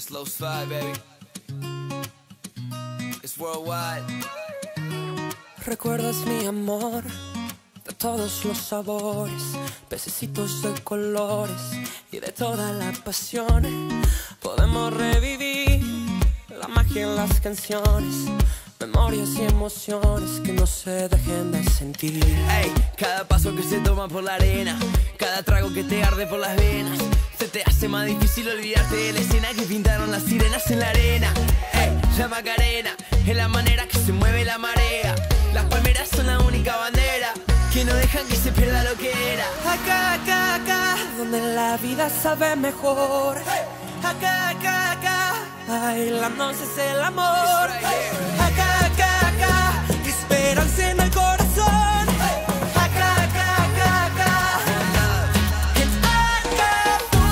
Slow slide, baby. It's worldwide. Recuerdas mi amor de todos los sabores, pececitos de colores y de toda la pasión. Podemos revivir la magia en las canciones, memorias y emociones que no se dejen de sentir. Ey, cada paso que se toma por la arena, cada trago que te arde por las venas, se te hace más difícil olvidarte de la escena que pintaron las sirenas en la arena. Ey, la Macarena es la manera que se mueve la marea. Las palmeras son la única bandera que no dejan que se pierda lo que era. Acá, acá, acá, donde la vida sabe mejor. Acá, acá, acá, bailándose es el amor. Acá, acá, acá, esperanza en el corazón. Acá, acá, acá, acá, en Acapulco.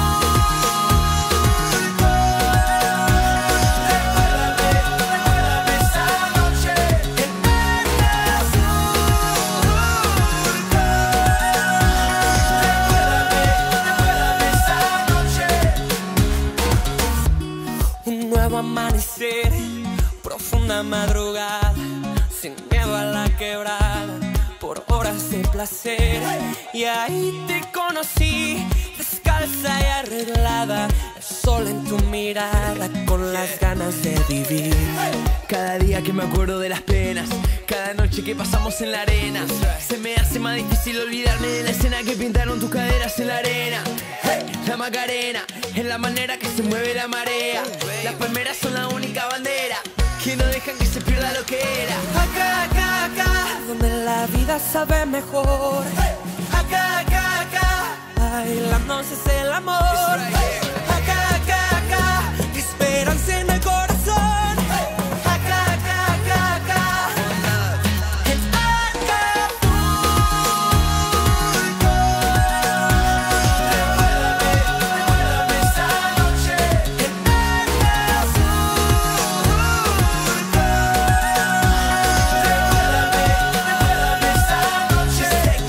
Recuérdame esa noche en Acapulco. Recuérdame esa noche. Un nuevo amanecer, profunda madrugada, sin miedo a la quebrada, por horas de placer. Y ahí te conocí, descalza y arreglada, el sol en tu mirada, con las ganas de vivir. Cada día que me acuerdo de las penas, cada noche que pasamos en la arena, se me hace más difícil olvidarme de la escena que pintaron tus caderas en la arena. Hey, la Macarena es la manera que se mueve la marea. Las palmeras son la única bandera que no dejan que se pierda lo que era. Acá, acá, acá, donde la vida sabe mejor. Acá, acá, acá, bailándose es el amor. Acá, acá, acá, esperanza en el corazón. Acá, acá, acá, acá, en Acapulco. Recuérdame esa noche en Acapulco. Recuérdame esa noche en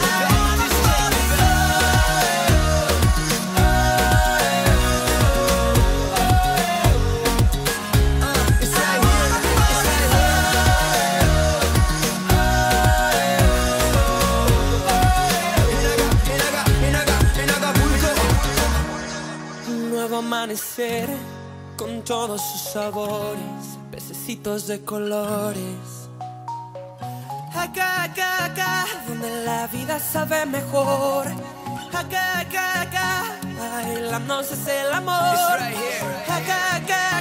Un nuevo amanecer con todos sus sabores, pececitos de colores. Acá, acá, acá, donde la vida sabe mejor. Acá, acá, acá, bailándose es el amor. Acá, acá,